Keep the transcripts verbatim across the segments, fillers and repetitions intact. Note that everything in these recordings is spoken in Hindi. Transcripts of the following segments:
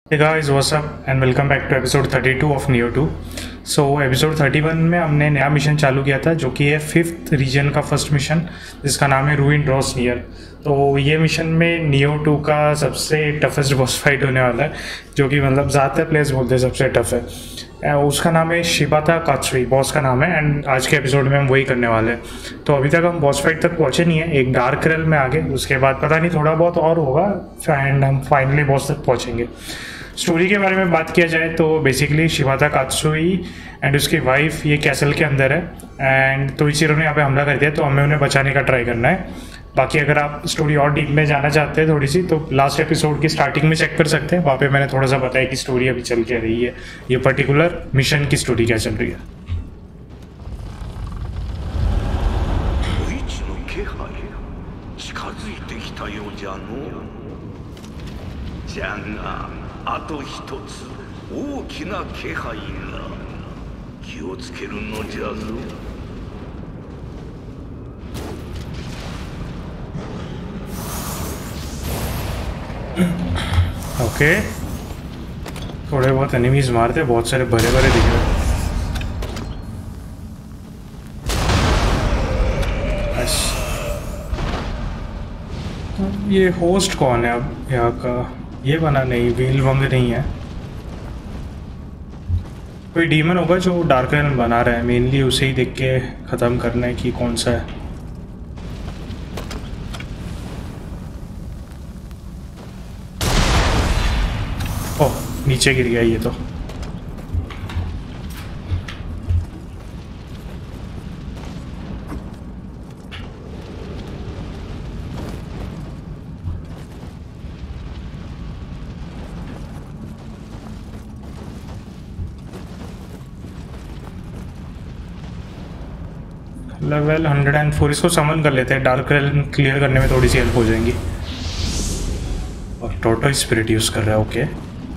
Hey guys, what's up and welcome back to episode thirty two of Neo two. So episode thirty one में हमने नया मिशन चालू किया था जो कि है फिफ्थ रीजन का फर्स्ट मिशन, जिसका नाम है रूइन ड्रॉस नियर। तो ये मिशन में नियो टू का सबसे टफेस्ट बॉस फाइट होने वाला है, जो कि मतलब ज़्यादातर प्लेयर्स बोलते हैं सबसे टफ है। उसका नाम है शिबाता कात्सुई, बॉस का नाम है। एंड आज के एपिसोड में हम वही करने वाले हैं। तो अभी तक हम बॉस फाइट तक पहुँचे नहीं है, एक डार्क रेल में आगे, उसके बाद पता नहीं थोड़ा बहुत और होगा एंड हम फाइनली बॉस तक पहुँचेंगे। स्टोरी के बारे में बात किया जाए तो बेसिकली शिबाता कात्सुई एंड उसकी वाइफ ये कैसल के अंदर है एंड तोइचिरो ने यहाँ पे हमला कर दिया, तो हमें उन्हें बचाने का ट्राई करना है। बाकी अगर आप स्टोरी और डीप में जाना चाहते हैं थोड़ी सी, तो लास्ट एपिसोड की स्टार्टिंग में चेक कर सकते हैं। वहाँ पे मैंने थोड़ा सा बताया कि स्टोरी अभी चल क्या रही है, ये पर्टिकुलर मिशन की स्टोरी क्या चल रही है। あと一つ大きな気配が気をつけるのじゃぞ。 ओके okay. थोड़े बहुत एनिमीज मारते, बहुत सारे बड़े बड़े दिख रहे हैं। ये होस्ट कौन है अब यहाँ का? ये बना नहीं, व्हील वंग नहीं है, कोई डीमन होगा जो डार्क रेल बना रहा है। मेनली उसे ही देख के ख़त्म करना है कि कौन सा है। ओह, नीचे गिर गया ये तो। लेवल हंड्रेड एंड फोर, इसको समन कर लेते हैं, डार्क रेल क्लियर करने में थोड़ी सी हेल्प हो जाएंगी। और टोटो स्पिरिट यूज़ कर रहा है, ओके।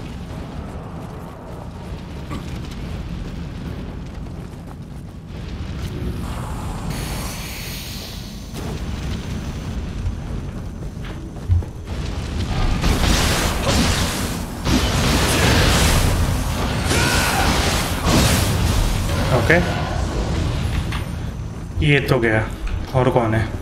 ओके, ये तो गया। और कौन है?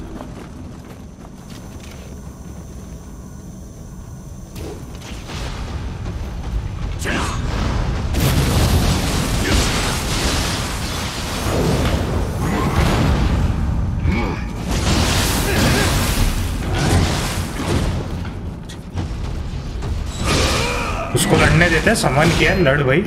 उसको लड़ने देते हैं, समन किया, लड़ भाई।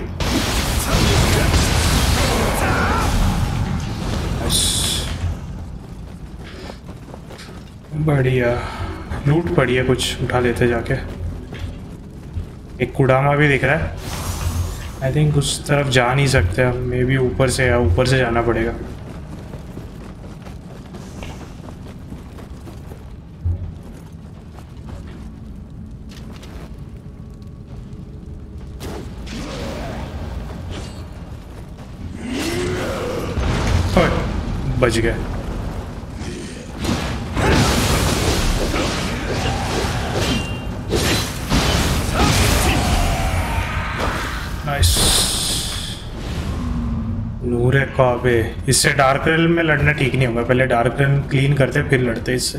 बढ़िया लूट पड़ी है, कुछ उठा लेते जाके। एक कुडामा भी दिख रहा है। आई थिंक उस तरफ जा नहीं सकते हम, मे बी ऊपर से या ऊपर से जाना पड़ेगा। बच गए। नूरे काबे, इससे डार्क रेल में लड़ना ठीक नहीं होगा, पहले डार्क रेल क्लीन करते फिर लड़ते इससे।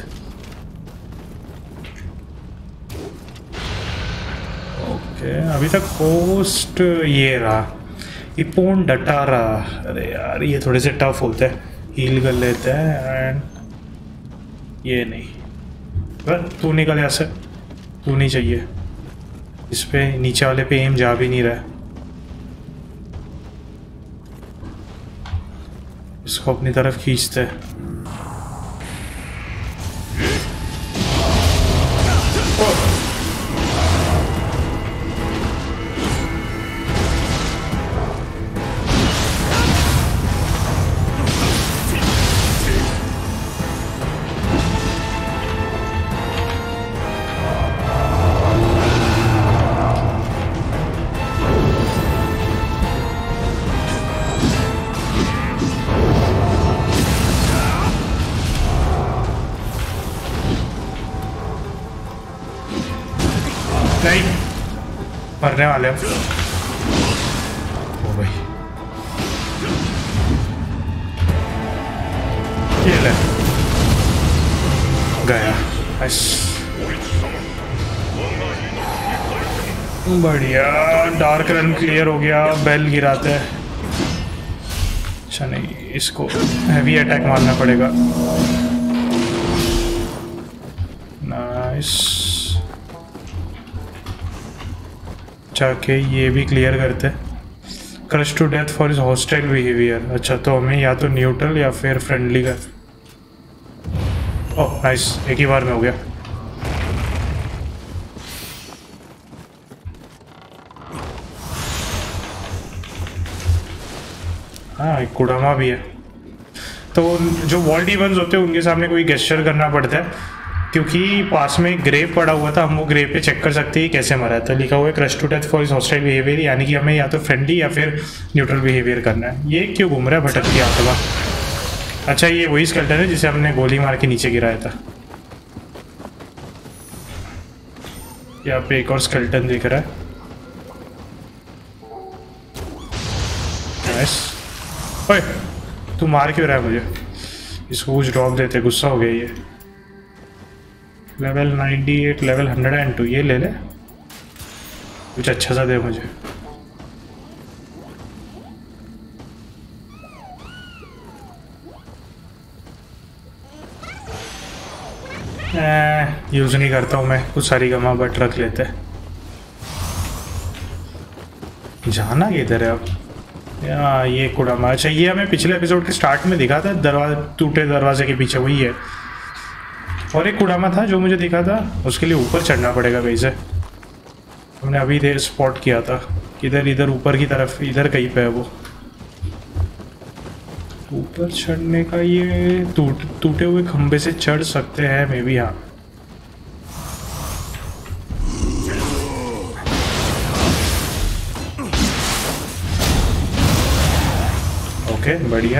ओके, अभी तक होस्ट ये रहा, इपोन डटा रहा। अरे यार ये थोड़े से टफ होते हैं, हील कर लेते हैं। एंड ये नहीं, बस तू निकल यहाँ से, तू नहीं चाहिए। इस पे नीचे वाले पे एम जा भी नहीं रहा है। इसको अपनी तरफ खींचते हैं। मरने वाले हैं। ओ भाई ये ले गया। बढ़िया, डार्क रन क्लियर हो गया। बेल गिराते हैं। अच्छा नहीं, इसको हैवी अटैक मारना पड़ेगा। नाइस, जाके ये भी क्लियर करते हैं। Crush to death for is hostile behaviour. अच्छा तो हमें या तो न्यूट्रल या फिर फ्रेंडली का। ओह नाइस, एक ही बार में हो गया। हाँ एक कुडामा भी है। तो जो वॉल डीमंस होते हैं उनके सामने कोई गेस्चर करना पड़ता है, क्योंकि पास में ग्रेव पड़ा हुआ था। हम वो ग्रेव पे चेक कर सकते हैं कैसे मरा था। लिखा हुआ है crush to death for is hostile behaviour, यानी कि हमें या तो फ्रेंडली या फिर न्यूट्रल बिहेवियर करना है। ये क्यों घूम रहा है भटक के आत्मा? अच्छा ये वही स्केल्टन है जिसे हमने गोली मार के नीचे गिराया था। यहाँ पे एक और स्केल्टन दिख रहा है। नाइस। ओए तू मार क्यों रहा है मुझे? इसको कुछ ड्रॉप देते, गुस्सा हो गया ये। लेवल अट्ठानवे, लेवल एक सौ दो, ये ले ले, कुछ अच्छा सा दे मुझे। यूज़ नहीं करता हूँ मैं कुछ सारी गमा, बट रख लेते हैं। जाना किधर है अब? या ये कुडामा। अच्छा ये हमें पिछले एपिसोड के स्टार्ट में दिखा था, दरवाजे टूटे दरवाजे के पीछे वही है। और एक कुडामा था जो मुझे दिखा था, उसके लिए ऊपर चढ़ना पड़ेगा कहीं से। हमने अभी देर स्पॉट किया था किधर, इधर ऊपर की तरफ, इधर कहीं पे है वो। ऊपर चढ़ने का ये टूट टूटे हुए खंबे से चढ़ सकते हैं मे बी। हाँ ओके बढ़िया।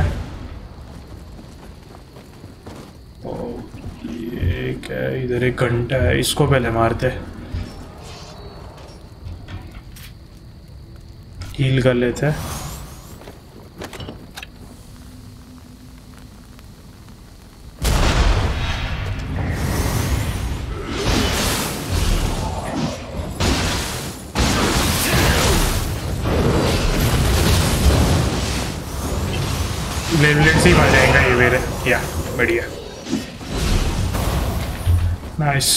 ओ ये क्या है? इधर एक घंटा है, इसको पहले मारते, हील कर लेते हैं। ब्लेड से ही मर जाएगा ये मेरे। या बढ़िया, नाइस।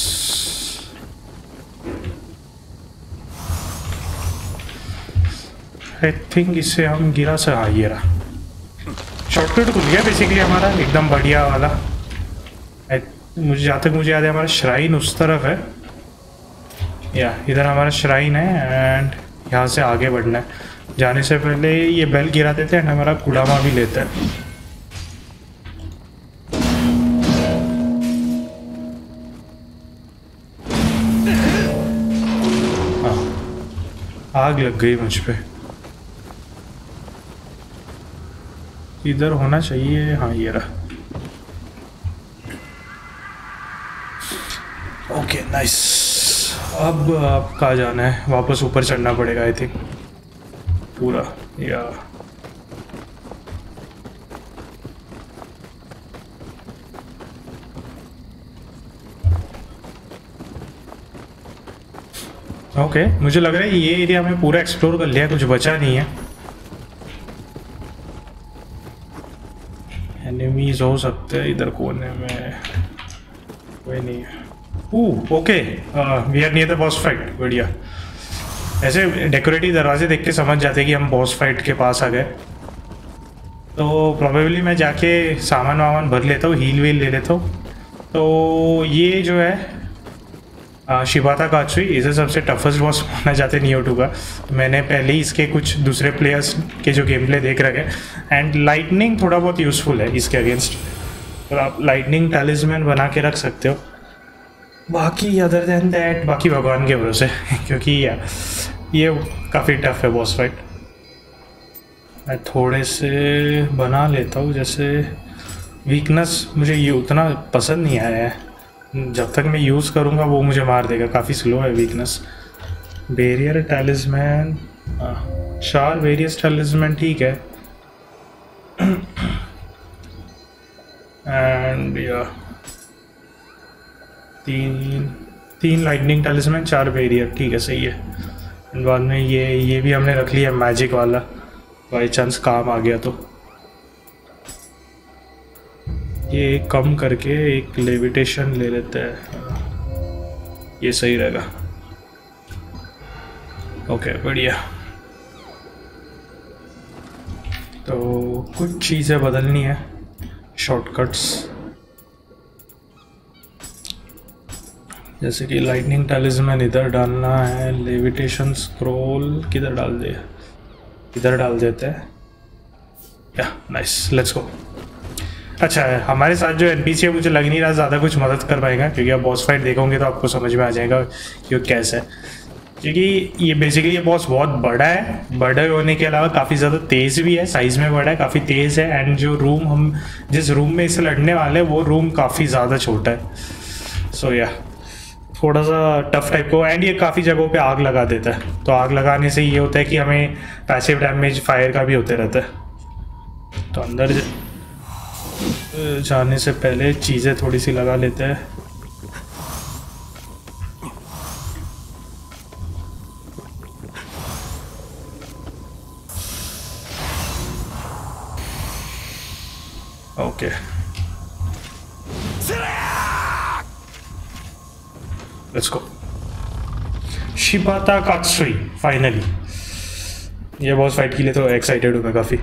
आई थिंक इससे हम गिरा से। हाँ ये रहा, शॉर्टकट खुल गया बेसिकली हमारा, एकदम बढ़िया वाला। मुझे जहाँ तक मुझे याद है हमारा श्राइन उस तरफ है, या इधर हमारा श्राइन है। एंड यहाँ से आगे बढ़ना है। जाने से पहले ये बेल गिरा देते हैं एंड हमारा कुडामा भी लेते हैं। हाँ आग लग गई मुझ पे। इधर होना चाहिए। हाँ ये रहा। Okay nice. अब आप कहाँ जाना है? वापस ऊपर चढ़ना पड़ेगा आई थिंक पूरा। या ओके okay, मुझे लग रहा है ये एरिया में पूरा एक्सप्लोर कर लिया, कुछ बचा नहीं है। एनिमीज हो सकते हैं इधर कोने में, कोई नहीं है। Oh okay, we are near the boss fight. बढ़िया, ऐसे डेकोरेटिव दरवाजे देख के समझ जाते हैं कि हम बॉस फाइट के पास आ गए। तो प्रोबेबली मैं जाके सामान वामान भर लेता हूँ, हील वील ले लेता हूँ। तो ये जो है शिबाता कात्सुई, इसे सबसे टफेस्ट बॉस माना जाते नियो टू का। मैंने पहले ही इसके कुछ दूसरे प्लेयर्स के जो गेम प्ले देख रखे, एंड लाइटनिंग थोड़ा बहुत यूज़फुल है इसके अगेंस्ट। तो आप लाइटनिंग टैलिस्मैन बना के रख सकते हो। बाकी अदर देन दैट बाकी भगवान के भरोसे क्योंकि या, ये काफ़ी टफ है बॉस फाइट। मैं थोड़े से बना लेता हूँ, जैसे वीकनेस मुझे ये उतना पसंद नहीं आया है। जब तक मैं यूज़ करूँगा वो मुझे मार देगा। काफ़ी स्लो है वीकनेस। बैरियर टैलिस्मैन, चार वेरियस टैलिस्मैन ठीक है। एंड या तीन तीन लाइटनिंग टैलिस्मैन, चार बैरियर, ठीक है सही है। एंड बाद में ये ये भी हमने रख लिया मैजिक वाला, बाई चांस काम आ गया तो। ये कम करके एक लेविटेशन ले लेते हैं, ये सही रहेगा। ओके बढ़िया। तो कुछ चीज़ें बदलनी है, शॉर्टकट्स, जैसे कि लाइटनिंग टैलिस्मैन इधर डालना है, लेविटेशन स्क्रोल किधर डाल दे, इधर डाल देते हैं। या नाइस, लेट्स गो। अच्छा है, हमारे साथ जो एनपीसी है मुझे लग नहीं रहा ज़्यादा कुछ मदद कर पाएगा, क्योंकि आप बॉस फाइट देखोगे तो आपको समझ में आ जाएगा कि वो कैसा है। क्योंकि ये बेसिकली ये बॉस बहुत बड़ा है, बड़े होने के अलावा काफ़ी ज़्यादा तेज़ भी है, साइज़ में बड़ा है, काफ़ी तेज़ है। एंड जो रूम हम जिस रूम में इससे लड़ने वाले हैं वो रूम काफ़ी ज़्यादा छोटा है। सो या थोड़ा सा टफ टाइप को। एंड ये काफ़ी जगहों पे आग लगा देता है, तो आग लगाने से ये होता है कि हमें पैसिव डैमेज फायर का भी होते रहता है। तो अंदर जाने से पहले चीज़ें थोड़ी सी लगा लेते हैं। Okay let's go. Shibata Katsuie finally. ये बॉस फाइट के लिए तो एक्साइटेड हूँ मैं काफ़ी।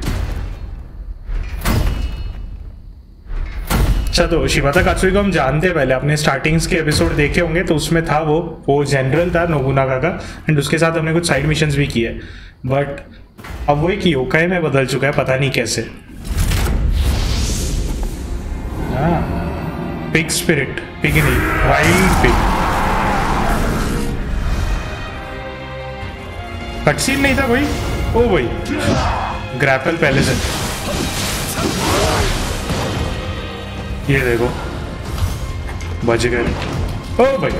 अच्छा, तो शिबाता कात्सुई को हम जानते हैं पहले, अपने स्टार्टिंग्स के एपिसोड देखे होंगे तो उसमें था वो वो जनरल था नोबुनागा का। एंड उसके साथ हमने कुछ साइड मिशंस भी किए, बट अब वो एक योकाई में बदल चुका है, पता नहीं कैसे। हाँ, पिग स्पिरिट, पिग नहीं, वाइल्ड पिग। कटसीन नहीं था कोई? ओ भाई, ग्रैपल पहले से। ये देखो बच गए। ओ भाई,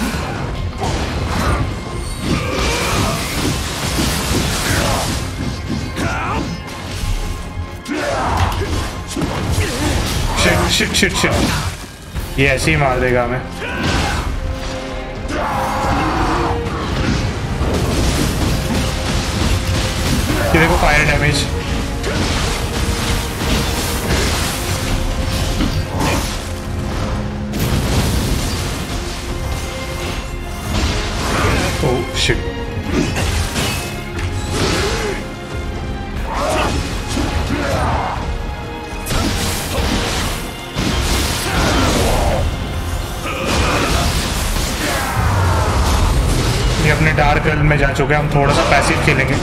शिट शिट शिट शिट, ये ऐसे ही मार देगा हमें। ये देखो फायर डैमेज। ओह शिट, ये अपने डार्क रेल्म में जा चुके हैं, हम थोड़ा सा पैसिव खेलेंगे।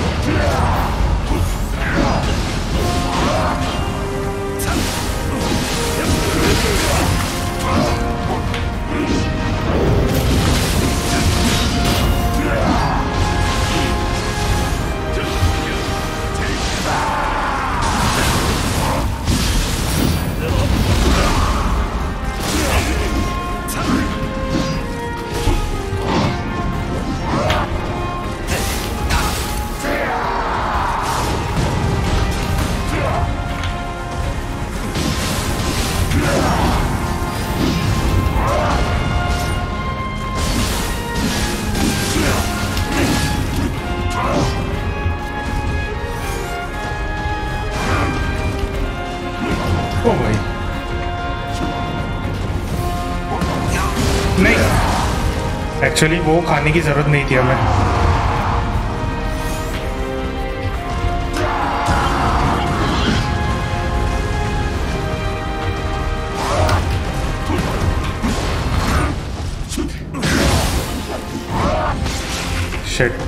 ओ भाई नहीं, एक्चुअली वो खाने की जरूरत नहीं थी हमें। शिट,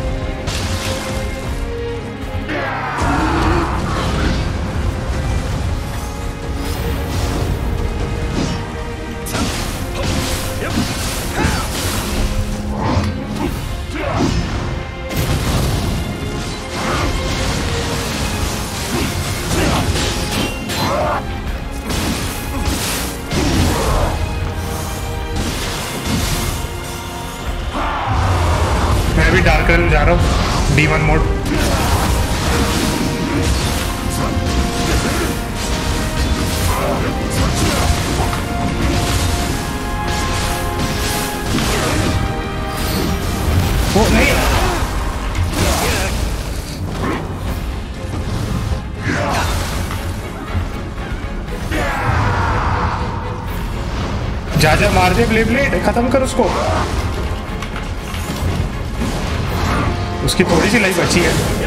न्यूट्रल जा रहा हूँ, डी वन मोड। वो नहीं, जा जा मार दे, ब्लेड ब्लेड खत्म कर उसको। उसकी थोड़ी सी लाइफ बची है।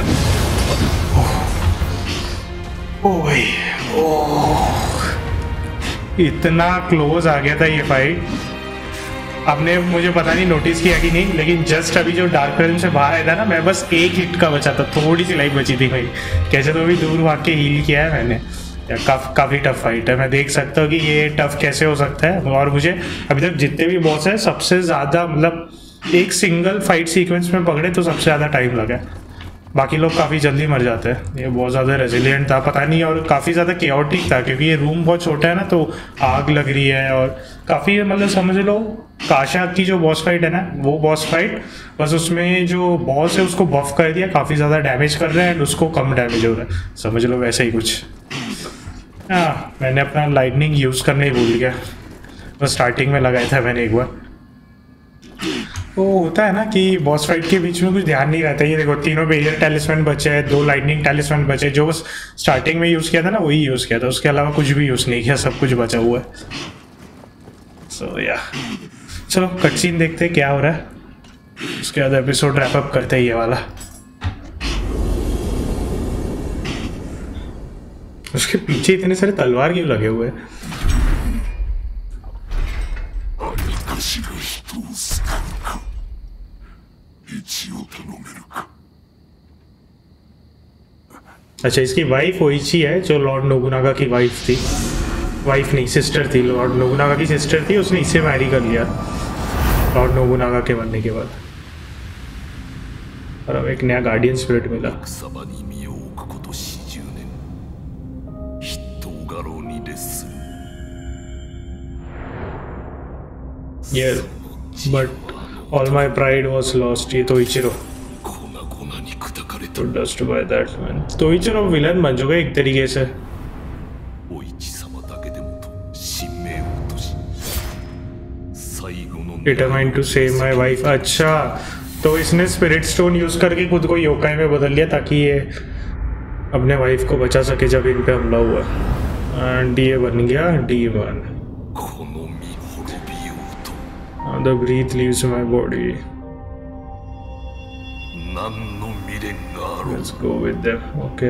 ओह भाई, ओह इतना क्लोज आ गया था ये फाइट। आपने मुझे पता नहीं नोटिस किया कि नहीं, लेकिन जस्ट अभी जो डार्क रेल्म से बाहर आया था ना, मैं बस एक हिट का बचा था, थोड़ी सी लाइफ बची थी भाई। कैसे तो अभी दूर भाग के हील किया है मैंने। काफ, काफ़ी टफ फाइट है। मैं देख सकता हूँ कि ये टफ कैसे हो सकता है। और मुझे अभी तक जितने भी बॉस है सबसे ज़्यादा, मतलब एक सिंगल फाइट सीक्वेंस में पकड़े तो सबसे ज़्यादा टाइम लगा। बाकी लोग काफ़ी जल्दी मर जाते हैं। ये बहुत ज़्यादा रेजिलियंट था, पता नहीं, और काफ़ी ज़्यादा केओटिक था क्योंकि ये रूम बहुत छोटा है ना, तो आग लग रही है। और काफ़ी, मतलब समझ लो काशा की जो बॉस फाइट है ना, वो बॉस फाइट बस उसमें जो बॉस है उसको बफ कर दिया, काफ़ी ज़्यादा डैमेज कर रहा है एंड उसको कम डैमेज हो रहा है, समझ लो वैसे ही कुछ। हाँ, मैंने अपना लाइटनिंग यूज़ करने ही भूल गया, बस स्टार्टिंग में लगाया था मैंने एक बार। वो होता है ना कि बॉस फाइट के बीच में कुछ ध्यान नहीं रहता। ये देखो तीनों बेरियर टैलिस्मैन बचे हैं, दो लाइटनिंग टैलिस्मैन बचे, जो बस स्टार्टिंग में यूज़ किया था ना वही यूज़ किया था, उसके अलावा कुछ भी यूज़ नहीं किया, सब कुछ बचा हुआ है। सो so, या yeah. चलो कट सीन देखते हैं क्या हो रहा है, उसके बाद एपिसोड रैप अप करते हैं ये वाला। उसके पीछे इतने सारे तलवार क्यों लगे हुए हैं? अच्छा, इसकी वाइफ ओइची है जो लॉर्ड नोबुनागा की वाइफ थी। वाइफ नहीं, सिस्टर थी, लॉर्ड नोबुनागा की सिस्टर थी, उसने इसे मैरी कर लिया लॉर्ड नोबुनागा के मरने के बाद। और अब एक नया गार्डियन स्पिरिट मिला। ये but all my pride was lost. ये तो इचिरो तो डस्ट बाय दैट मैन। तो इचिरो विलन बन चुका एक तरीके से। Determined to save my wife. अच्छा, तो इसने स्पिरिट स्टोन यूज करके खुद को योकाई में बदल लिया ताकि ये अपने वाइफ को बचा सके जब इन पे हमला हुआ। एंड ये बन गया D one. The breath leaves my body. Let's go with them. Okay.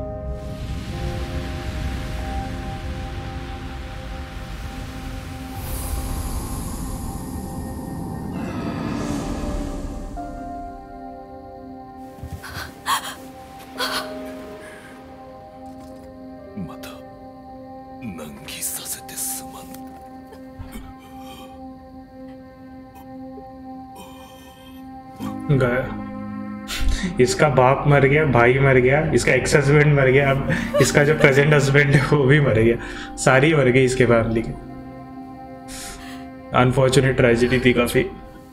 गया, इसका बाप मर गया, भाई मर गया, इसका एक्स हस्बैंड मर गया, अब इसका जो प्रेजेंट हस्बैंड है वो भी मर गया, सारी मर गई इसके फैमिली के। अनफॉर्चुनेट ट्रेजेडी थी काफी।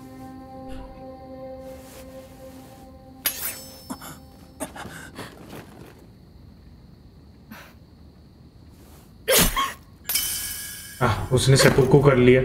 हाँ, उसने सेपुकू कर लिया।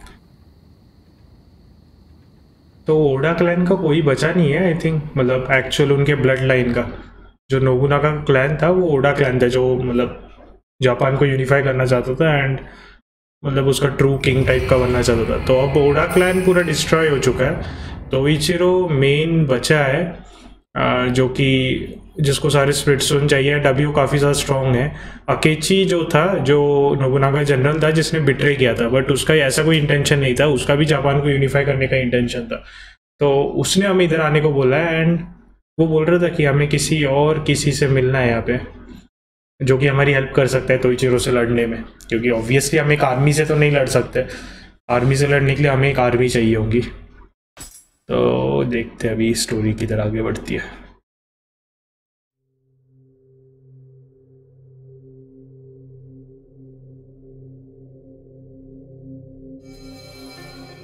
तो ओडा क्लैन का कोई बचा नहीं है आई थिंक, मतलब एक्चुअल उनके ब्लड लाइन का। जो नोबुनागा का क्लैन था वो ओडा क्लैन था, जो मतलब जापान को यूनिफाई करना चाहता था एंड मतलब उसका ट्रू किंग टाइप का बनना चाहता था। तो अब ओडा क्लैन पूरा डिस्ट्रॉय हो चुका है, तो इचिरो मेन बचा है जो कि जिसको सारे स्पिरिट स्टोन चाहिए। डब्ल्यू काफ़ी ज़्यादा स्ट्रॉन्ग है। अकेची जो था, जो नोबुनागा जनरल था जिसने बिट्रे किया था, बट उसका ऐसा कोई इंटेंशन नहीं था, उसका भी जापान को यूनिफाई करने का इंटेंशन था। तो उसने हमें इधर आने को बोला है एंड वो बोल रहा था कि हमें किसी और किसी से मिलना है यहाँ पे जो कि हमारी हेल्प कर सकता है तो इचिरो से लड़ने में, क्योंकि ऑब्वियसली हम एक आर्मी से तो नहीं लड़ सकते। आर्मी से लड़ने के लिए हमें एक आर्मी चाहिए होगी। तो देखते हैं अभी स्टोरी किधर आगे बढ़ती है।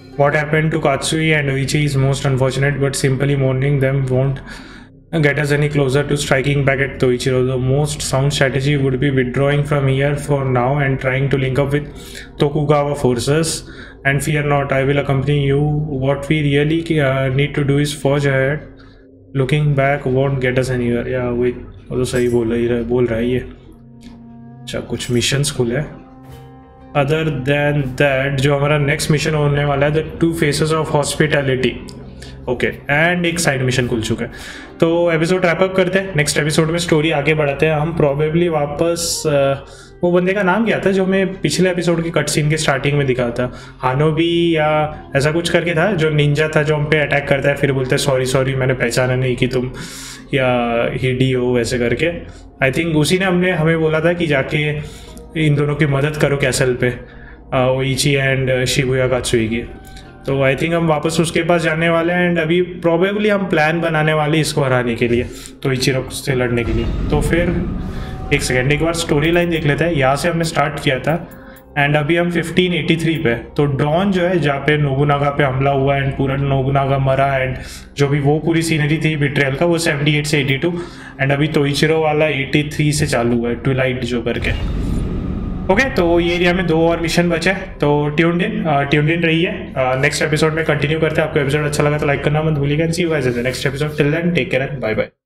What happened to Katsui and Oichi is most unfortunate, but simply mourning them won't get us any closer to striking back at Toichiro. The most sound strategy would be withdrawing from here for now and trying to link up with Tokugawa forces. And fear not, I will accompany you. What we really uh, need to do is forge ahead. Looking back won't get us anywhere. Yeah, वही वो तो सही बोल रही है बोल रहा है ये. अच्छा कुछ मिशंस खुले हैं. अदर देन दैट जो हमारा नेक्स्ट मिशन होने वाला है the two faces of hospitality. Okay and एक साइड मिशन खुल चुका है. तो एपिसोड रैप अप करते हैं. नेक्स्ट एपिसोड में स्टोरी आगे बढ़ाते हैं. हम प्रॉबेबली वापस uh, वो बंदे का नाम क्या था जो मैं पिछले एपिसोड की कट सीन के स्टार्टिंग में दिखा था, हानोबी या ऐसा कुछ करके था, जो निंजा था जो हम पे अटैक करता है फिर बोलता है सॉरी सॉरी मैंने पहचाना नहीं कि तुम या हिडी हो वैसे करके. आई थिंक उसी ने हमने हमें बोला था कि जाके इन दोनों की मदद करो कैसल पे, ओइची एंड शिबुया कात्सुई की. तो आई थिंक हम वापस उसके पास जाने वाले हैं एंड अभी प्रॉबेबली हम प्लान बनाने वाले इसको हराने के लिए, तो इचिरो से लड़ने के लिए. तो फिर एक सेकेंड एक बार स्टोरी लाइन देख लेते हैं. यहाँ से हमने स्टार्ट किया था एंड अभी हम फिफ्टीन एटी थ्री पे. तो डॉन जो है जहाँ पे नोबुनागा पे हमला हुआ एंड पूरा नोबुनागा मरा एंड जो भी वो पूरी सीनरी थी बिट्रेयल का वो सेवेंटी एट से एटी टू एंड अभी तोइचिरो वाला एटी थ्री से चालू हुआ है ट्विलाइट जो करके. ओके okay, तो ये एरिया में दो और मिशन बचे हैं. तो ट्यून्ड इन ट्यून्ड इन रही है. नेक्स्ट एपिसोड में कंटिन्यू करते हैं. आपको एपिसोड अच्छा लगा तो लाइक करना मत भूलिएगा. See you guys in the next episode. Till then take care and bye bye.